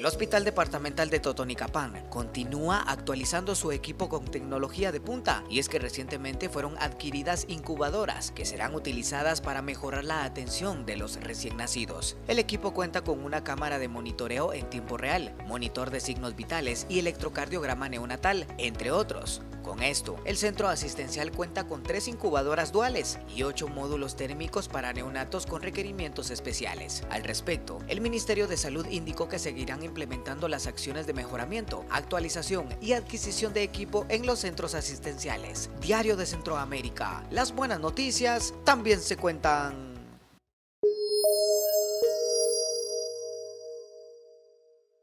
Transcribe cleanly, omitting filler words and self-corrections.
El Hospital Departamental de Totonicapán continúa actualizando su equipo con tecnología de punta, y es que recientemente fueron adquiridas incubadoras que serán utilizadas para mejorar la atención de los recién nacidos. El equipo cuenta con una cámara de monitoreo en tiempo real, monitor de signos vitales y electrocardiograma neonatal, entre otros. Con esto, el centro asistencial cuenta con 3 incubadoras duales y 8 módulos térmicos para neonatos con requerimientos especiales. Al respecto, el Ministerio de Salud indicó que seguirán implementando las acciones de mejoramiento, actualización y adquisición de equipo en los centros asistenciales. Diario de Centroamérica, las buenas noticias también se cuentan.